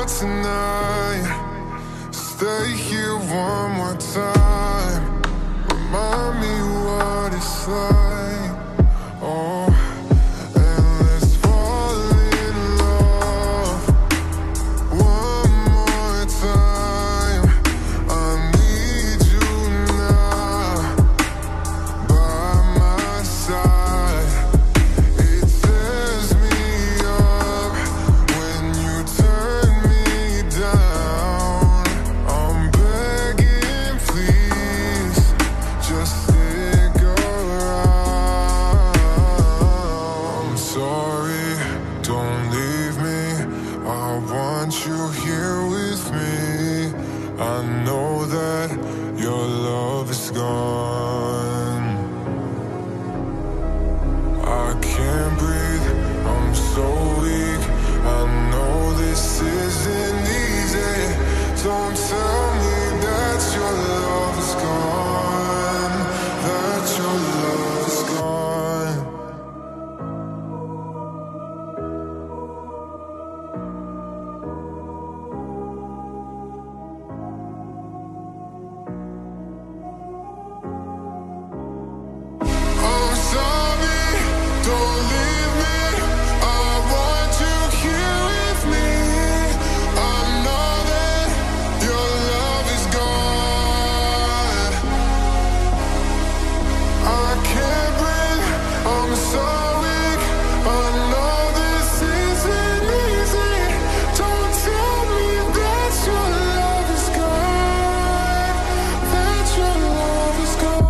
for tonight. Stay here one more time. Remind me what it's like. Oh, and let's fall in love one more time. I need you now by my side. It tears me up when you turn me down. I'm begging, please, just stick around. I'm sorry, don't leave me. I want you here with me. I know that your love is gone. I can't breathe, I'm so weak. I know this isn't easy. Don't tell me that your love is gone, that your love is gone. I'm sorry, don't leave me. I want you here with me. I know that your love is gone. I can't breathe, I'm so weak. I know this isn't easy. Don't tell me that your love is gone, that your love is gone.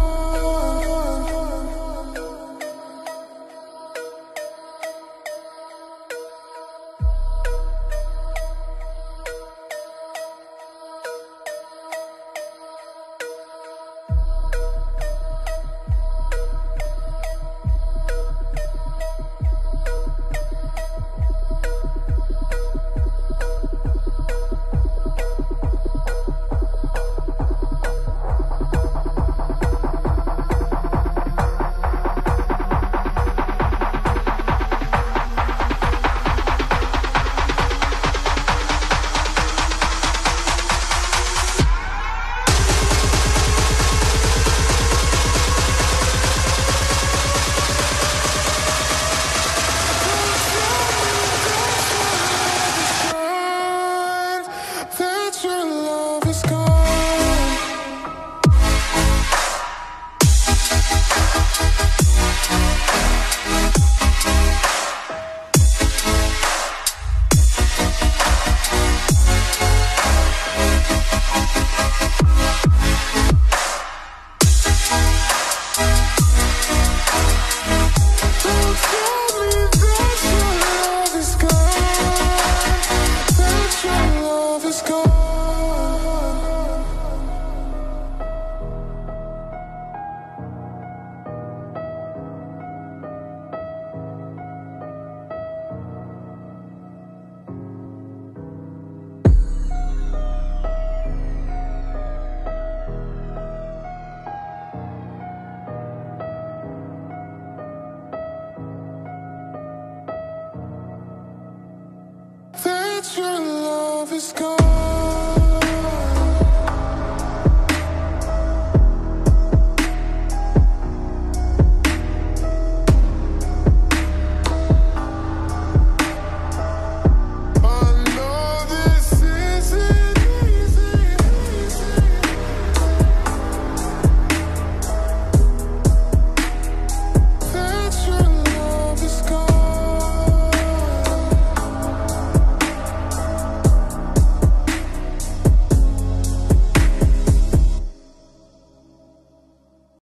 That your love is gone. Don't tell me that your love is gone, that your love is gone. That your love is gone.